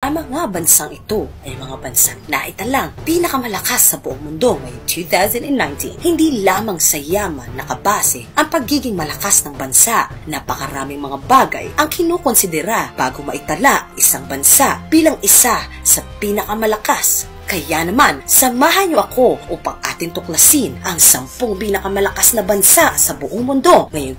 Ang mga bansang ito ay mga bansang naitalang pinakamalakas sa buong mundo ngayong 2019. Hindi lamang sa yaman nakabase ang pagiging malakas ng bansa. Napakaraming mga bagay ang kinukonsidera bago maitala isang bansa bilang isa sa pinakamalakas. Kaya naman, samahan niyo ako upang atin tuklasin ang 10 pinakamalakas na bansa sa buong mundo ngayong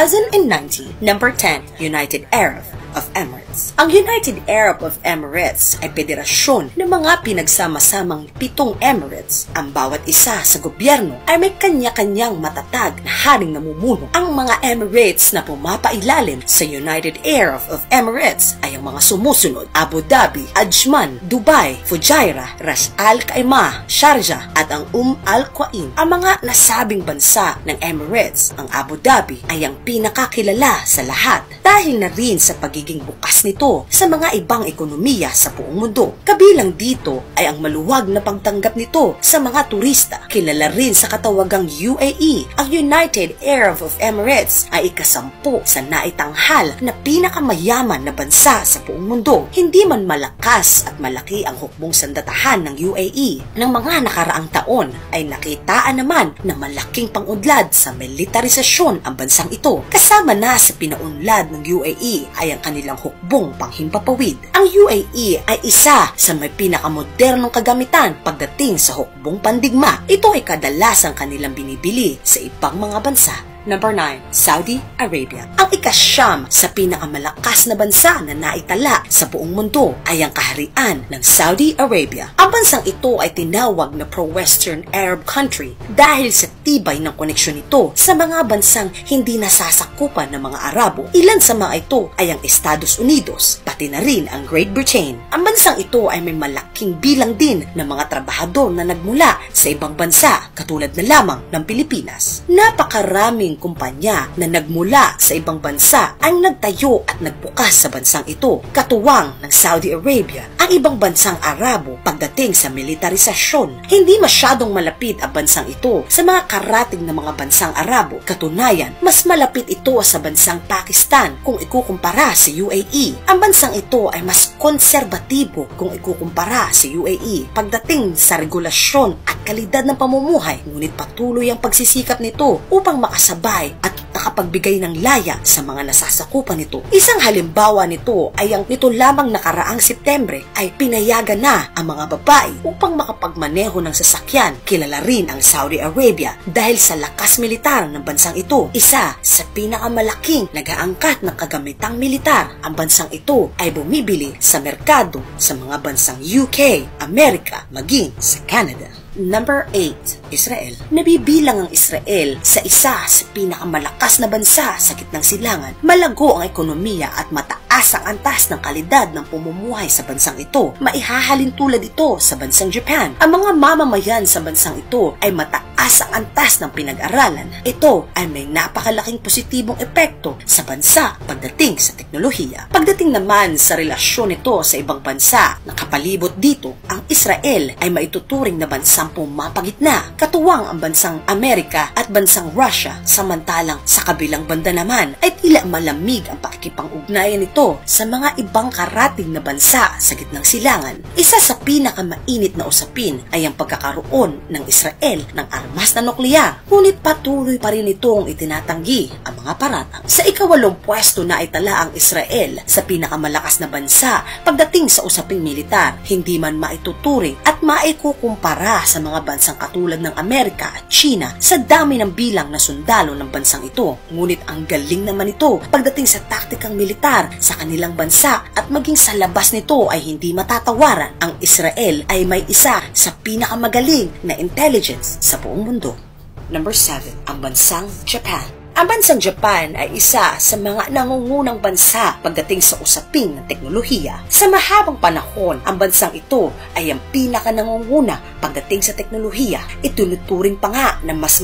2019. Number 10, United Arab of Emirates. Ang United Arab of Emirates ay federasyon ng mga pinagsama-samang 7 Emirates. Ang bawat isa sa gobyerno ay may kanya-kanyang matatag na haring namumuno. Ang mga Emirates na pumapailalim sa United Arab of Emirates ay ang mga sumusunod: Abu Dhabi, Ajman, Dubai, Fujairah, Ras Al Khaimah, Sharjah at ang Al Quwain. Ang mga nasabing bansa ng Emirates, ang Abu Dhabi ay ang pinakakilala sa lahat dahil na rin sa pagiging bukas nito sa mga ibang ekonomiya sa buong mundo. Kabilang dito ay ang maluwag na pagtanggap nito sa mga turista. Kilala rin sa katawagang UAE, ang United Arab of Emirates ay ika-10 sa naitanghal na pinakamayaman na bansa sa buong mundo. Hindi man malakas at malaki ang hukbong sandatahan ng UAE ng mga nakaraang taon, ay nakitaan naman na malaking pang-udlad sa militarisasyon ang bansang ito. Kasama na sa pinaunlad ng UAE ay ang kanilang hukbong panghimpapawid. Ang UAE ay isa sa may pinakamodernong kagamitan pagdating sa hukbong pandigma. Ito ay kadalasang kanilang binibili sa ibang mga bansa. Number 9, Saudi Arabia. Ang ika-9 sa pinakamalakas na bansa na naitala sa buong mundo ay ang kaharian ng Saudi Arabia. Ang bansang ito ay tinawag na pro-Western Arab country dahil sa tibay ng koneksyon nito sa mga bansang hindi nasasakupan ng mga Arabo. Ilan sa mga ito ay ang Estados Unidos, pati na rin ang Great Britain. Ang bansang ito ay may malaking bilang din ng mga trabahador na nagmula sa ibang bansa, katulad na lamang ng Pilipinas. Napakaraming kumpanya na nagmula sa ibang bansa ang nagtayo at nagbukas sa bansang ito. Katuwang ng Saudi Arabia ang ibang bansang Arabo pagdating sa militarisasyon. Hindi masyadong malapit ang bansang ito sa mga karating na mga bansang Arabo. Katunayan, mas malapit ito sa bansang Pakistan kung ikukumpara sa UAE. Ang bansang ito ay mas konserbatibo kung ikukumpara sa UAE pagdating sa regulasyon at kalidad ng pamumuhay, ngunit patuloy ang pagsisikap nito upang makasabay at nakapagbigay ng laya sa mga nasasakupan nito. Isang halimbawa nito ay ang nito lamang nakaraang Setyembre ay pinayagan na ang mga babae upang makapagmaneho ng sasakyan. Kilala rin ang Saudi Arabia dahil sa lakas militar ng bansang ito. Isa sa pinakamalaking nag-aangkat ng kagamitang militar. Ang bansang ito ay bumibili sa merkado sa mga bansang UK, Amerika, maging sa Canada. Number 8, Israel. Nabibilang ang Israel sa isa sa pinakamalakas na bansa sa gitnang silangan. Malago ang ekonomiya at mataas ang antas ng kalidad ng pamumuhay sa bansang ito. Maihahalin tulad ito sa bansang Japan. Ang mga mamamayan sa bansang ito ay mataas ang antas ng pinag-aralan. Ito ay may napakalaking positibong epekto sa bansa pagdating sa teknolohiya. Pagdating naman sa relasyon nito sa ibang bansa na kapalibot dito, ang Israel ay maituturing na bansang pumapagitna, katuwang ang bansang Amerika at bansang Russia. Samantalang sa kabilang banda naman ay tila malamig ang pakikipang-ugnayan nito sa mga ibang karating na bansa sa gitnang silangan. Isa sa pinakamainit na usapin ay ang pagkakaroon ng Israel ng armas na nuklear, ngunit patuloy pa rin itong itinatanggi ang mga paratang. Sa ika-8 pwesto na itala ang Israel sa pinakamalakas na bansa pagdating sa usaping militar. Hindi man maituturing at maikukumpara sa mga bansang katulad ng Amerika at China sa dami ng bilang na sundalo ng bansang ito. Ngunit ang galing naman ito pagdating sa taktikang militar sa kanilang bansa at maging sa labas nito ay hindi matatawaran. Ang Israel ay may isa sa pinakamagaling na intelligence sa buong mundo. Number 7, ang bansang Japan. Ang bansang Japan ay isa sa mga nangungunang bansa pagdating sa usaping ng teknolohiya. Sa mahabang panahon, ang bansang ito ay ang pinaka-nangunguna pagdating sa teknolohiya. Itunuturing pa nga na mas mataas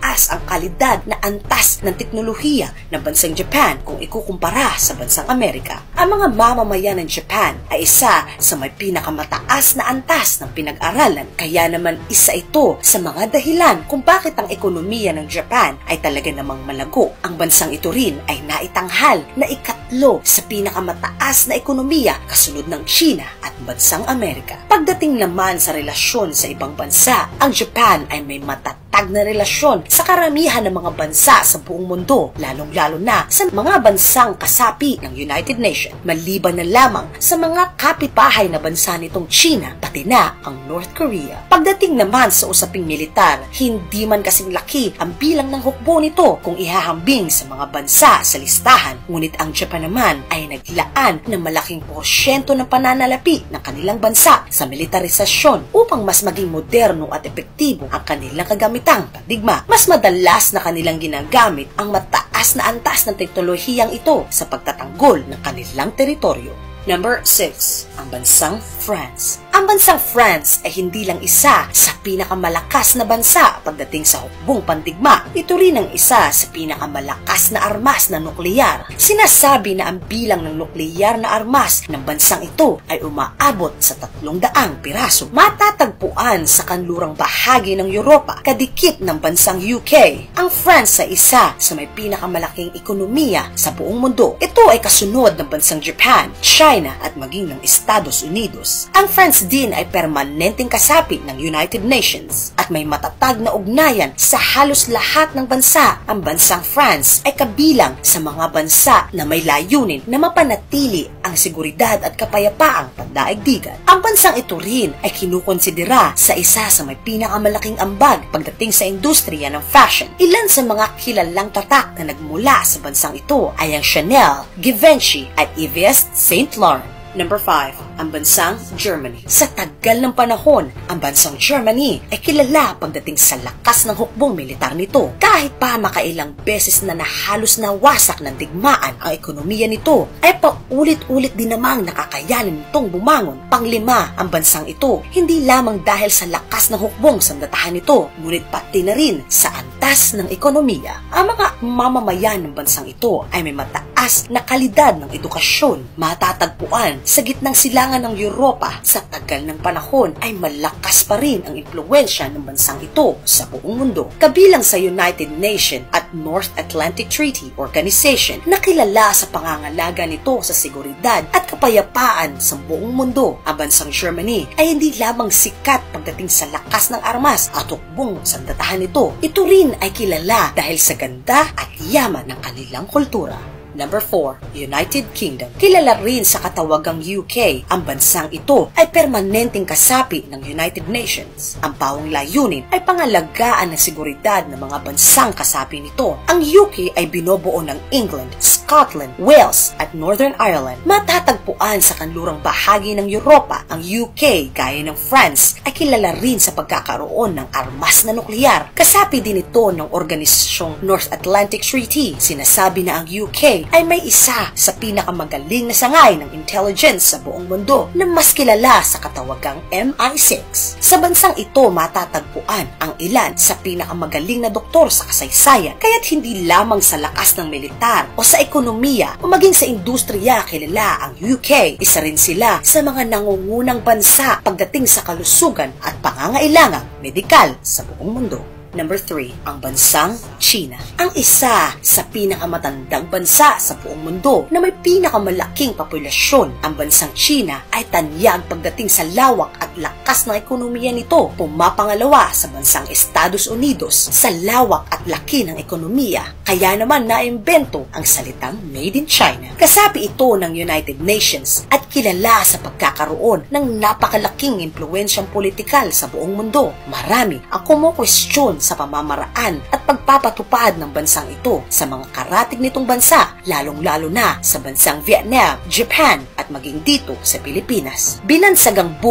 mataas ang kalidad na antas ng teknolohiya ng bansang Japan kung ikukumpara sa bansang Amerika. Ang mga mamamayan ng Japan ay isa sa may pinakamataas na antas ng pinag-aralan, kaya naman isa ito sa mga dahilan kung bakit ang ekonomiya ng Japan ay talaga namang malago. Ang bansang ito rin ay naitanghal na ikatlo sa pinakamataas na ekonomiya kasunod ng China at bansang Amerika. Pagdating naman sa relasyon sa ibang bansa, ang Japan ay may matatag na relasyon sa karamihan ng mga bansa sa buong mundo, lalong-lalo na sa mga bansang kasapi ng United Nations, maliban na lamang sa mga kapitbahay na bansa nitong China, pati na ang North Korea. Pagdating naman sa usaping militar, hindi man kasing laki ang bilang ng hukbo nito kung ihahambing sa mga bansa sa listahan, ngunit ang Japan naman ay naglaan ng malaking porsyento ng pananalapi ng kanilang bansa sa militarisasyon upang mas maging moderno at epektibo ang kanilang kagamitang pandigma. Mas madalas na kanilang ginagamit ang mataas na antas ng teknolohiyang ito sa pagtatanggol ng kanilang teritoryo. Number 6. Ang bansang France. Ang bansang France ay hindi lang isa sa pinakamalakas na bansa pagdating sa hukbong pandigma. Ito rin ang isa sa pinakamalakas na armas na nukleyar. Sinasabi na ang bilang ng nukleyar na armas ng bansang ito ay umaabot sa 300 piraso. Matatagpuan sa kanlurang bahagi ng Europa, kadikit ng bansang UK. Ang France ay isa sa may pinakamalaking ekonomiya sa buong mundo. Ito ay kasunod ng bansang Japan, China at maging ng Estados Unidos. Ang France din ay permanenteng kasapi ng United Nations at may matatag na ugnayan sa halos lahat ng bansa. Ang bansang France ay kabilang sa mga bansa na may layunin na mapanatili ang seguridad at kapayapaang pandaigdigan. Ang bansang ito rin ay kinukonsidera sa isa sa may pinakamalaking ambag pagdating sa industriya ng fashion. Ilan sa mga kilalang tatak na nagmula sa bansang ito ay ang Chanel, Givenchy at Yves Saint Laurent. Number 5. Ang bansang Germany. Sa tagal ng panahon, ang bansang Germany ay kilala pagdating sa lakas ng hukbong militar nito. Kahit pa makailang beses na nahalos nawasak ng digmaan ang ekonomiya nito, ay paulit-ulit din namang nakakayanin nitong bumangon. Panglima, ang bansang ito, hindi lamang dahil sa lakas ng hukbong sandatahan nito, ngunit pati na rin sa antas ng ekonomiya. Ang mga mamamayan ng bansang ito ay may mataas na kalidad ng edukasyon. Matatagpuan sa gitnang silangan ng Europa. Sa tagal ng panahon ay malakas pa rin ang impluwensya ng bansang ito sa buong mundo. Kabilang sa United Nations at North Atlantic Treaty Organization na kilala sa pangangalaga nito sa seguridad at kapayapaan sa buong mundo. Ang bansang Germany ay hindi lamang sikat pagdating sa lakas ng armas at hukbong sandatahan nito. Ito rin ay kilala dahil sa ganda at yaman ng kanilang kultura. Number 4. United Kingdom. Kilala rin sa katawagang UK, ang bansang ito ay permanenteng kasapi ng United Nations. Ang pawang layunin ay pangalagaan ng seguridad ng mga bansang kasapi nito. Ang UK ay binubuo ng England, Scotland, Wales at Northern Ireland. Matatagpuan sa kanlurang bahagi ng Europa. Ang UK, gaya ng France, ay kilala rin sa pagkakaroon ng armas na nukleyar. Kasapi din ito ng Organisasyong North Atlantic Treaty. Sinasabi na ang UK ay may isa sa pinakamagaling na sangay ng intelligence sa buong mundo na mas kilala sa katawagang MI6. Sa bansang ito matatagpuan ang ilan sa pinakamagaling na doktor sa kasaysayan, kaya't hindi lamang sa lakas ng militar o sa ekonomiya o maging sa industriya kilala ang UK. Isa rin sila sa mga nangungunang bansa pagdating sa kalusugan at pangangailangang medikal sa buong mundo. Number 3, ang bansang China. Ang isa sa pinakamatandang bansa sa buong mundo na may pinakamalaking populasyon, ang bansang China ay tanyag pagdating sa lawak at lakas ng ekonomiya nito. Pumapangalawa sa bansang Estados Unidos sa lawak at laki ng ekonomiya. Kaya naman naimbento ang salitang Made in China. Kasapi ito ng United Nations at kilala sa pagkakaroon ng napakalaking impluwensyang politikal sa buong mundo. Marami ang kumukwestiyon sa pamamaraan at pagpapatupad ng bansang ito sa mga karatig nitong bansa, lalong-lalo na sa bansang Vietnam, Japan at maging dito sa Pilipinas. Binansagang bully ng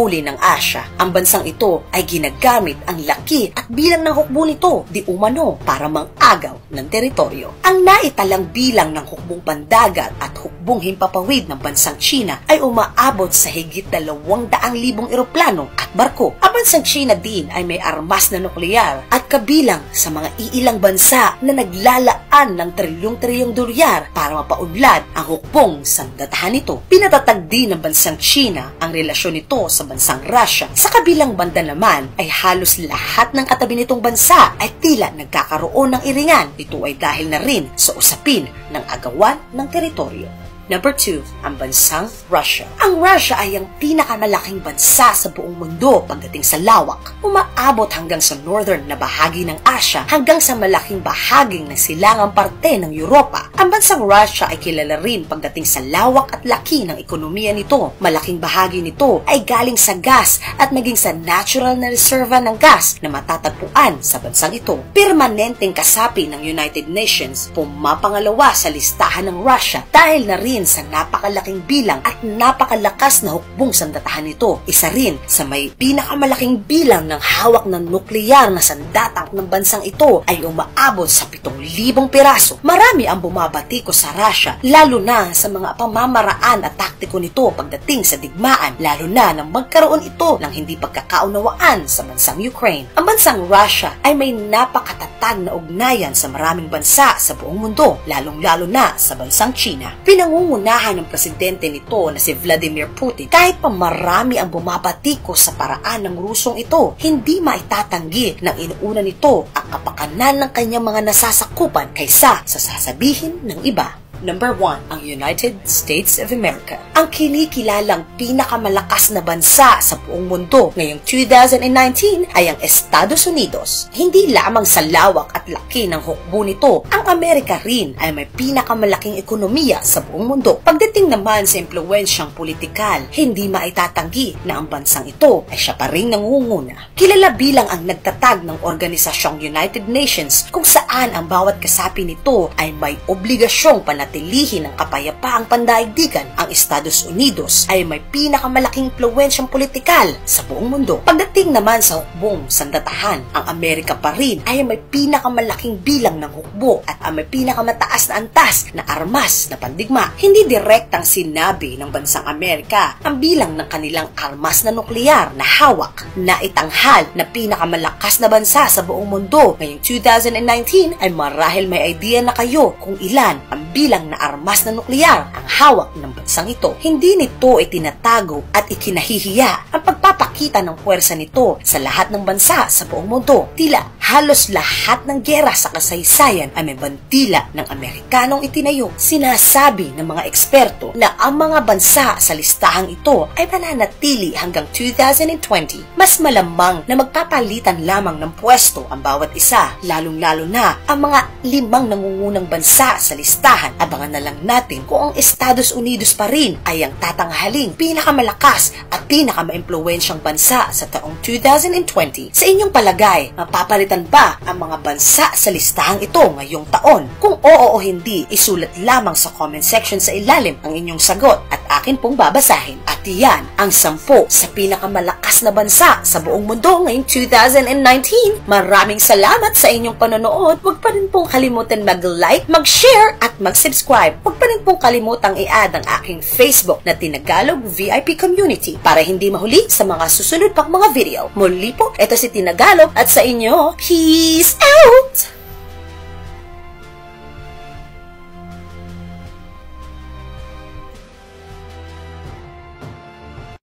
Asia. Ang bansang ito ay ginagamit ang laki at bilang ng hukbo nito di umano para mang-agaw ng teritoryo. Ang naitalang bilang ng hukbong pandagat at hukbong himpapawid ng bansang China ay umaabot sa higit 200,000 eroplano at barko. Ang bansang China din ay may armas na nuklear at kabilang sa mga iilang bansa na naglalaan ng trilyong-trilyong dolyar para mapaunlad ang hukbong sandatahan nito. Pinatatag din ng bansang China ang relasyon nito sa bansang Russia. Sa kabilang banda naman ay halos lahat ng katabi nitong bansa ay tila nagkakaroon ng iringan. Ito ay dahil na rin sa usapin ng agawan ng teritoryo. Number 2, ang bansang Russia. Ang Russia ay ang pinakamalaking bansa sa buong mundo pagdating sa lawak. Umaabot hanggang sa northern na bahagi ng Asia hanggang sa malaking bahaging ng silangang parte ng Europa. Ang bansang Russia ay kilala rin pagdating sa lawak at laki ng ekonomiya nito. Malaking bahagi nito ay galing sa gas at maging sa natural na reserva ng gas na matatagpuan sa bansang ito. Permanenteng kasapi ng United Nations, pumapangalawa sa listahan ng Russia dahil na rin sa napakalaking bilang at napakalakas na hukbong sandatahan nito. Isa rin sa may pinakamalaking bilang ng hawak ng nukleyar na sandatang ng bansang ito ay umaabot sa 7,000 piraso. Marami ang bumabati ko sa Russia, lalo na sa mga pamamaraan at taktiko nito pagdating sa digmaan, lalo na nang magkaroon ito ng hindi pagkakaunawaan sa bansang Ukraine. Ang bansang Russia ay may napakatatag na ugnayan sa maraming bansa sa buong mundo, lalong-lalo na sa bansang China. Pinangungunahan ng presidente nito na si Vladimir Putin. Kahit pa marami ang bumabatiko sa paraan ng Rusong ito, hindi maitatanggi ng inuuna nito ang kapakanan ng kanyang mga nasasakupan kaysa sa sasabihin ng iba. Number 1, ang United States of America. Ang kinikilalang pinakamalakas na bansa sa buong mundo ngayong 2019 ay ang Estados Unidos. Hindi lamang sa lawak at laki ng hukbo nito, ang Amerika rin ay may pinakamalaking ekonomiya sa buong mundo. Pagdating naman sa impluwensyang politikal, hindi maitatanggi na ang bansang ito ay siya pa rin nangunguna. Kilala bilang ang nagtatag ng Organisasyong United Nations kung saan ang bawat kasapi nito ay may obligasyong panatilihin ang kapayapaang pandaigdigan. Ang Estados Unidos ay may pinakamalaking impluwensyang politikal sa buong mundo. Pagdating naman sa hukbong sandatahan, ang Amerika pa rin ay may pinakamalaking bilang ng hukbo at may pinakamataas na antas na armas na pandigma. Hindi direktang sinabi ng bansang Amerika ang bilang ng kanilang armas na nukleyar na hawak na itanghal na pinakamalakas na bansa sa buong mundo ngayong 2019 ay marahil may idea na kayo kung ilan ang bilang na armas na nukleyar ang hawak ng bansang ito. Hindi nito itinatago at ikinahihiya ang pagpapakita ng puwersa nito sa lahat ng bansa sa buong mundo. Tila halos lahat ng giyera sa kasaysayan ay may bandila ng Amerikanong itinayo. Sinasabi ng mga eksperto na ang mga bansa sa listahang ito ay mananatili hanggang 2020. Mas malamang na magpapalitan lamang ng pwesto ang bawat isa, lalong-lalo na ang mga 5 nangungunang bansa sa listahan. Abangan na lang natin kung ang Estados Unidos pa rin ay ang tatanghaling pinakamalakas at pinakamaimpluwensyang bansa sa taong 2020. Sa inyong palagay, mapapalitan ba ang mga bansa sa listahang ito ngayong taon? Kung oo o hindi, isulat lamang sa comment section sa ilalim ang inyong sagot at akin pong babasahin. At yan ang 10 sa pinakamalakas na bansa sa buong mundo ngayong 2019. Maraming salamat sa inyong panonood. Huwag pa rin pong kalimutan mag-like, mag-share at mag-subscribe. Huwag pa rin pong kalimutang i-add ang aking Facebook na Tinagalog VIP Community para hindi mahuli sa mga susunod pang mga video. Muli po, ito si Tinagalog at sa inyo, peace out!